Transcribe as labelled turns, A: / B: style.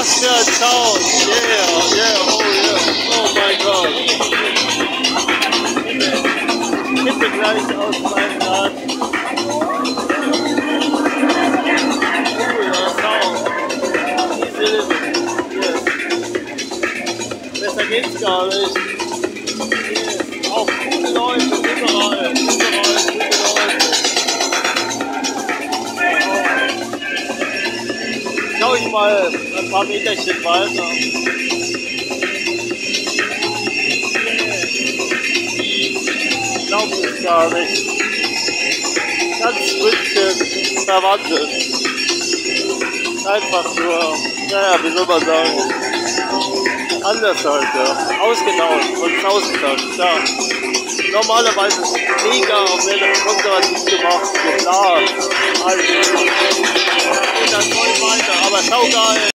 A: Was für ein Sound! Yeah, yeah, oh yeah, oh mein Gott! Kippe gleich aus meinem Rad. Cooler Sound. Easy living. Yes. Besser geht's gar nicht. Yes. Auch gute Leute, überall gute Leute. Schau ich mal ein paar Meterchen weiter. Ich glaube es gar nicht. Ganz München verwandelt. Einfach nur, naja, wie soll man sagen, anders halt, ja. Ausgetauscht und ausgetauscht, ja. Normalerweise ist es mega auf der konservativ gemacht, klar, also, geht dann voll weiter, aber schau geil.